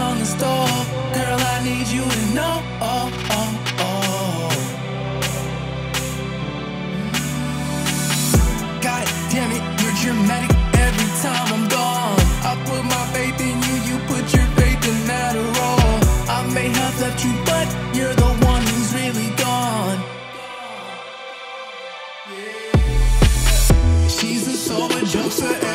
on the stove. Girl, I need you to know. God damn it, you're dramatic every time I'm gone. I put my faith in you, you put your faith in Adderall. I may have left you, but you're the one who's really gone. She's a sober jokester.